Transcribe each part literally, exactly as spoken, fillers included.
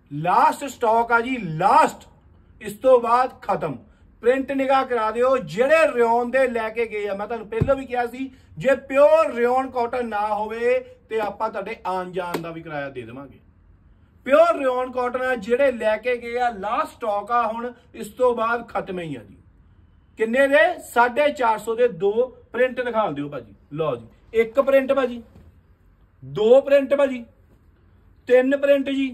Last stock आ जी, last, इस तो बाद खत्म। प्रिंट निगाह करा दिओ ਜਿਹੜੇ ਰਿਓਨ ਦੇ ਲੈ ਕੇ ਗਏ ਆ। मैं ਤੁਹਾਨੂੰ ਪਹਿਲਾਂ ਵੀ ਕਿਹਾ ਸੀ ਜੇ ਪਿਓਰ ਰਿਓਨ ਕਾਟਨ ਨਾ ਹੋਵੇ ਤੇ ਆਪਾਂ ਤੁਹਾਡੇ ਆਣ ਜਾਣ ਦਾ ਵੀ ਕਿਰਾਇਆ ਦੇ ਦੇਵਾਂਗੇ। ਪਿਓਰ ਰਿਓਨ ਕਾਟਨ ਆ ਜਿਹੜੇ ਲੈ ਕੇ ਗਏ ਆ, ਲਾਸਟ ਸਟਾਕ ਆ ਹੁਣ, ਇਸ ਤੋਂ ਬਾਅਦ ਖਤਮ ਹੀ ਆ ਜੀ। ਕਿੰਨੇ ਦੇ? साढ़े चार सौ ਦੇ ਦੋ ਪ੍ਰਿੰਟ ਦਿਖਾ ਦਿਓ ਭਾਜੀ। ਲਓ ਜੀ, ਇੱਕ ਪ੍ਰਿੰਟ ਭਾਜੀ, ਦੋ ਪ੍ਰਿੰਟ ਭਾਜੀ, ਤਿੰਨ ਪ੍ਰਿੰਟ ਜੀ,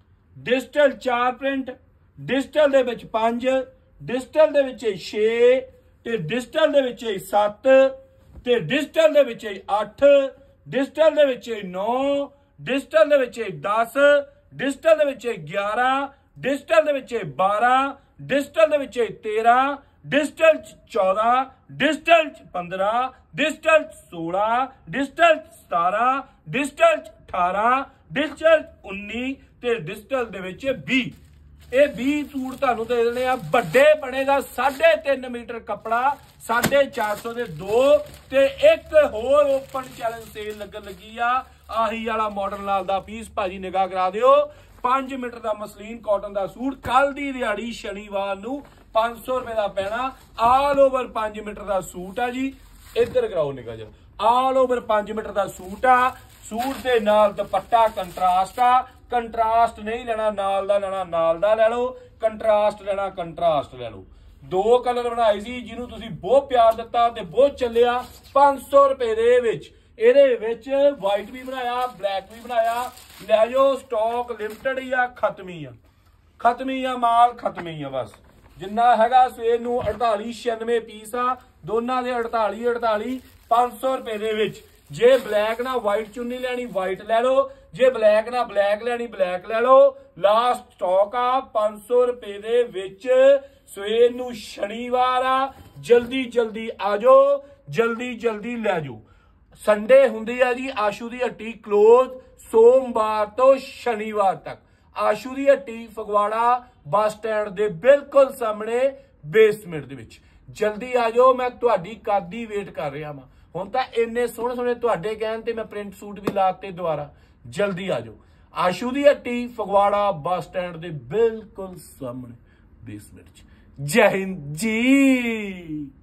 डिजिटल चार प्रिंट, डिजिटल दे विच पांच, डिजिटल दे विच छे, ते डिजिटल दे विच सत्त, ते डिजिटल दे विच अठ, डिजिटल दे विच नौ, डिजिटल दे विच दस, डिजिटल दे विच ग्यारह, डिजिटल दे विच बारह, डिजिटल दे विच तेरह, डिजिटल चौदह, डिजिटल पंद्रह, डिजिटल सोलह, डिजिटल सतारह, डिजिटल अठारह, डिजिटल उन्नीस, ਤੇ ਡਿਜੀਟਲ ਦੇ ਵਿੱਚ बीस। ਇਹ बीस ਸੂਟ ਤੁਹਾਨੂੰ ਦੇ ਦੇਣੇ ਆ। ਵੱਡੇ ਬਣੇਗਾ ਸਾਢੇ ਤਿੰਨ ਮੀਟਰ ਕੱਪੜਾ, साढ़े चार सौ ਦੇ ਦੋ, ਤੇ ਇੱਕ ਹੋਰ ਓਪਨ ਚੈਲੰਜ ਸੇਲ ਲੱਗਣ ਲੱਗੀ ਆ। ਆਹੀ ਵਾਲਾ ਮਾਡਲ ਨਾਲ ਦਾ ਪੀਸ ਭਾਜੀ ਨਿਗਾਹ ਕਰਾ ਦਿਓ। पांच ਮੀਟਰ ਦਾ ਮਸਲੀਨ ਕਾਟਨ ਦਾ ਸੂਟ ਕੱਲ ਦੀ ਦਿਹਾੜੀ ਸ਼ਨੀਵਾਰ ਨੂੰ पांच सौ रुपए ਦਾ ਪੈਣਾ। ਆਲ ਓਵਰ पांच ਮੀਟਰ ਦਾ ਸੂਟ ਆ ਜੀ। ਇੱਧਰ ਕਰਾਓ ਨਿਗਾਹ ਜੀ, ਆਲ ਓਵਰ पांच ਮੀਟਰ ਦਾ ਸੂਟ ਆ। सूट के नाल दुपट्टा कंट्रास्ट आ। कंट्रास्ट नहीं लेना नाल दा लेना नाल दा ले लो, कंट्रास्ट लेना कंट्रास्ट ले लो। दो कलर बनाए सी जिन्हों तुसी बहुत प्यार दिता ते बहुत चलिया। पांच सौ रुपए दे विच इहदे विच वाइट भी बनाया, ब्लैक भी बनाया। लै जाओ, स्टॉक लिमिटेड ही आ, खत्म ही आ, खत्म ही आ, माल खत्म ही आ। बस जिन्ना हैगा सवेर नूं अड़ताली छियानवे पीस आ, दोनों के अड़ताली अड़ताली पांच सौ रुपए दे विच। जे ब्लैक ना वाइट चुन्नी लैनी वाइट लै लो, जे ब्लैक ना ब्लैक लैनी ब्लैक लै लो। लास्ट स्टॉक आ पांच सौ रुपए दे विच। सवेर नूं शनिवार आ, जल्दी जल्दी आ जाओ, जल्दी जल्दी लै जाओ। संडे हुंदी आ जी आशू दी हट्टी क्लोज, सोमवार तो शनिवार तक। आशू दी हट्टी फगवाड़ा बस स्टैंड दे बिल्कुल सामने बेसमेंट दे विच। जल्दी आ जाओ, मैं तुहाडी कद दी वेट कर रहा वां। ਹੁਣ ਤਾਂ ਇੰਨੇ ਸੋਹਣੇ ਸੋਹਣੇ ਤੁਹਾਡੇ ਕਹਿਣ ਤੇ ਮੈਂ ਪ੍ਰਿੰਟ ਸੂਟ ਵੀ ਲਾਤੇ ਦੁਬਾਰਾ। ਜਲਦੀ ਆ ਜਾਓ। ਆਸ਼ੂ ਦੀ ਹੱਟੀ ਫਗਵਾੜਾ ਬੱਸ ਸਟੈਂਡ ਦੇ ਬਿਲਕੁਲ ਸਾਹਮਣੇ ਬੇਸਮੈਂਟ 'ਚ। ਜੈ ਹਿੰਦ ਜੀ।